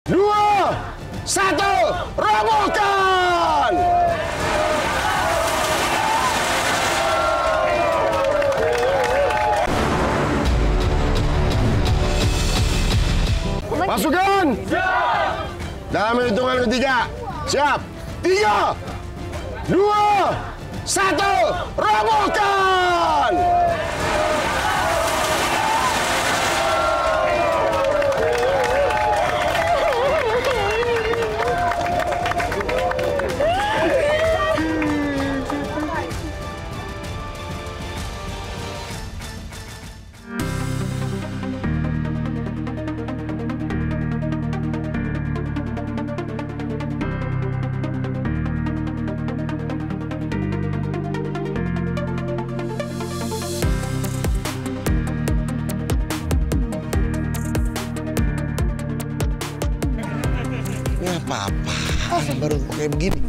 2, 1, robohkan! Pasukan! Siap! Dalam hitungan ketiga. Siap! 3, 2, 1, robohkan! Apa-apa, baru kayak begini.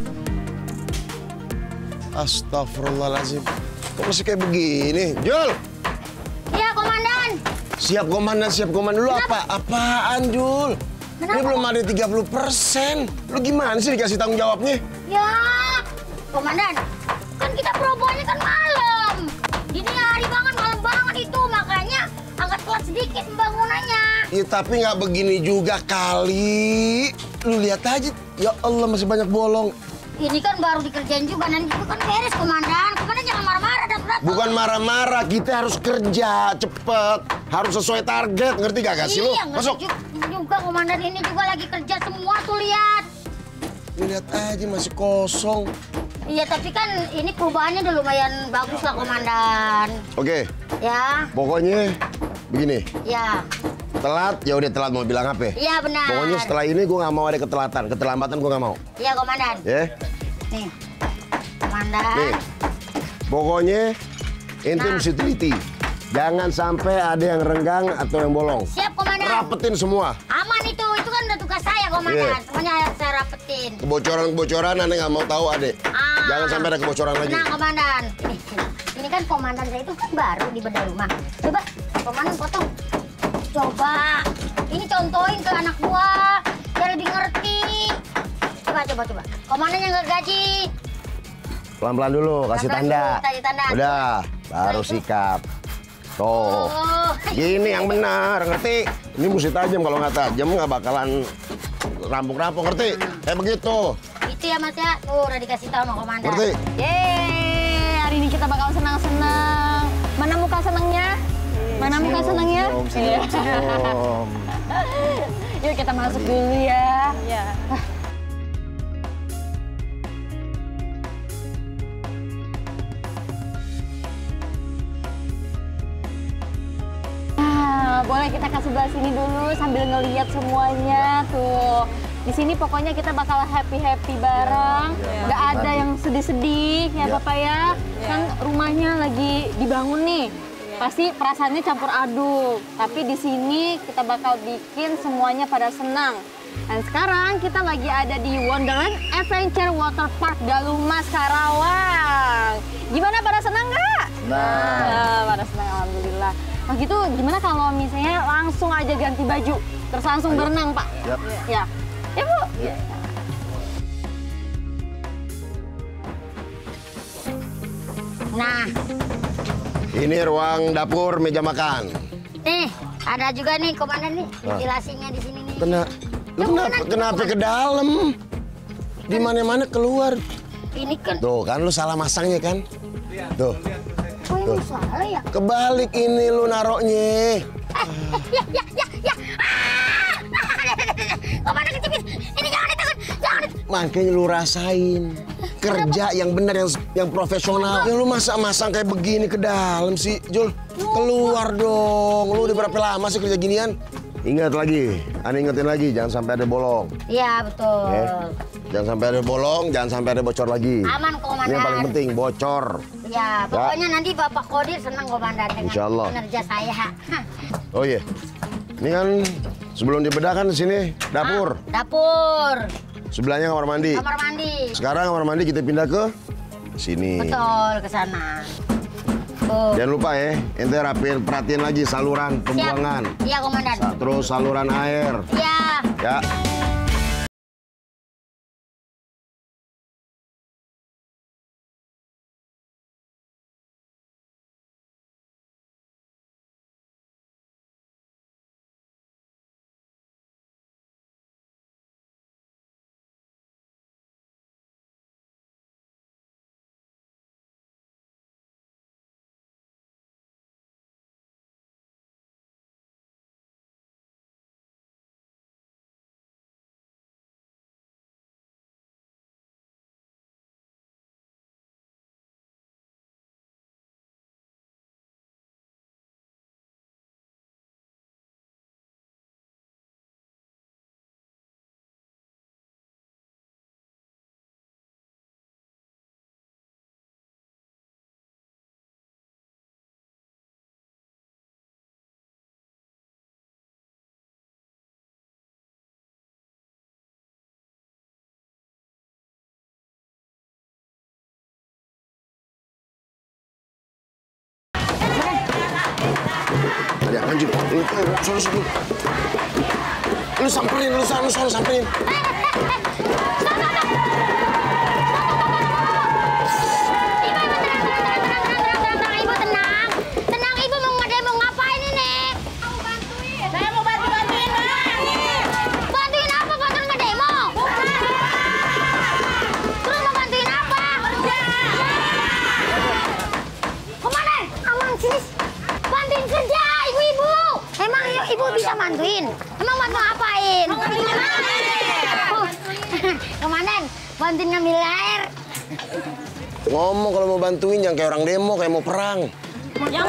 Astagfirullahaladzim. Kok masih kayak begini? Jul! Iya, Komandan. Siap, Komandan. Siap, Komandan. Lu apaan, Jul? Kenapa? Ini belum ada 30%. Lu gimana sih dikasih tanggung jawabnya? Ya, Komandan. Kan kita perobohannya kan malam. Dini hari banget, malam banget itu. Makanya angkat kelas sedikit pembangunannya. Ya, tapi nggak begini juga kali. Lu lihat aja. Ya Allah, masih banyak bolong. Ini kan baru dikerjain juga, nanti itu kan beres, Komandan. Komandan jangan marah-marah dan berat. Bukan marah-marah, kita harus kerja cepet. Harus sesuai target, ngerti gak sih lu? Iya, Masuk. juga, Komandan. Ini juga lagi kerja semua tuh, lihat. Lihat aja masih kosong. Iya, tapi kan ini perubahannya udah lumayan bagus lah, Komandan. Oke, Ya, pokoknya begini. ya. Telat, ya udah telat, mau bilang apa? Iya, benar. Pokoknya setelah ini gue nggak mau ada ketelatan. Keterlambatan gue nggak mau. Iya, Komandan. Ya? Nih, Komandan. Nih. Pokoknya ente Nah. mesti teliti. Jangan sampai ada yang renggang atau yang bolong. Siap, Komandan. Rapetin semua. Aman itu kan udah tugas saya, Komandan. Iya. Semuanya saya rapetin. Kebocoran-kebocoran ane nggak mau tahu ade. Jangan sampai ada kebocoran lagi. Nah, Komandan. Ini kan Komandan saya itu kan baru di bedah rumah. Coba, Komandan potong. Coba, ini contohin ke anak gua biar lebih ngerti. Coba. Komandan yang nggak gaji. Pelan-pelan dulu, kasih Pelan-pelan tanda. dulu, kasih tanda. Udah, baru sikap. Tuh, Oh, gini yang benar, ngerti? Ini mesti tajam, kalau nggak tajam nggak bakalan rampung-rampung, ngerti? Kayak begitu. itu ya Mas ya. Tuh udah dikasih tahu sama Komandan. Ngerti? Yeay, hari ini kita bakal senang-senang. Mana muka senangnya? Mana muka senangnya? Iya. Yuk kita masuk dulu ya. Iya. Nah, boleh kita ke sebelah sini dulu sambil ngeliat semuanya tuh. Di sini pokoknya kita bakal happy-happy bareng. Nggak ada yang sedih-sedih ya Bapak ya. Kan rumahnya lagi dibangun nih. Pasti perasaannya campur aduk. Tapi di sini kita bakal bikin semuanya pada senang. Dan sekarang kita lagi ada di Wonderland Adventure Water Park Galumas, Karawang. Gimana, pada senang nggak? Nah, pada senang, alhamdulillah. Nah gitu, gimana kalau misalnya langsung aja ganti baju, terus langsung berenang, Pak? Yap. Ya. Ya, Bu. Ya. Nah, Ini ruang dapur, meja makan. nih ada juga nih Komandan nih ventilasinya di sini nih. Kenapa ke dalam? Di mana-mana keluar. Ini kan, Tuh kan lu salah masangnya kan? Tuh, oh ini salah ya. kebalik ini lu naroknya. Ya. Komandan kejepit. Ini jangan ditekan, jangan ditekan. Makanya lu rasain kerja yang benar, yang profesional. Ya lu masa masang kayak begini ke dalam sih, Jul? Keluar dong. Lu udah berapa lama sih kerja ginian? Ingat lagi, Ane ingetin lagi, jangan sampai ada bolong. Iya betul. Ya. Jangan sampai ada bolong, jangan sampai ada bocor lagi. Aman Komandan. Ini yang paling penting, bocor. Ya, pokoknya nanti Bapak Kodir senang Komandan dengan Insyaallah. kinerja saya. Hah. Oh iya, ini kan sebelum dibedah kan di sini dapur. Dapur, Sebelahnya kamar mandi. kamar mandi. Sekarang kamar mandi kita pindah ke sini. Betul, ke sana. Tuh. Jangan lupa ya, ente perhatiin lagi saluran pembuangan. Iya Komandan. Terus saluran air. Iya. Ya. Ada apa, Jul? Lu samperin, lu samperin. Bisa bantuin? Emang bantu ngapain? Komandan, bantuin ngambil air. Ngomong kalau mau bantuin jangan kayak orang demo, kayak mau perang. Yang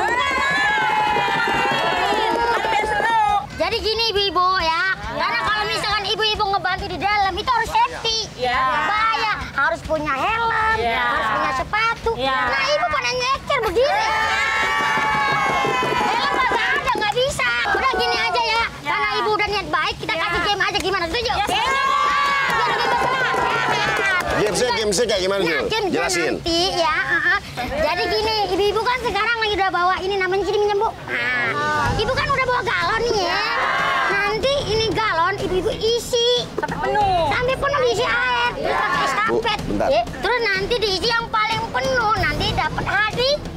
Jadi gini ibu-ibu ya, karena kalau misalkan ibu-ibu ngebantu di dalam itu harus safety. Bahaya, harus punya helm, harus punya sepatu. Nah ibu pada nyeker begini. Helm nggak ada, nggak bisa. Udah gini aja ya, karena ibu udah niat baik, kita kasih game aja gimana, setuju? Game kayak gimana, Jul? Jelasin. Nanti ya, jadi gini, ibu-ibu kan sekarang lagi udah bawa ini namanya jadi minjem, Bu. Nah, ibu kan udah bawa galon nih ya. Nanti ini galon ibu-ibu isi sampai penuh diisi air, terus pakai estafet. Bu, bentar. Terus nanti diisi yang paling penuh, nanti dapat hadiah.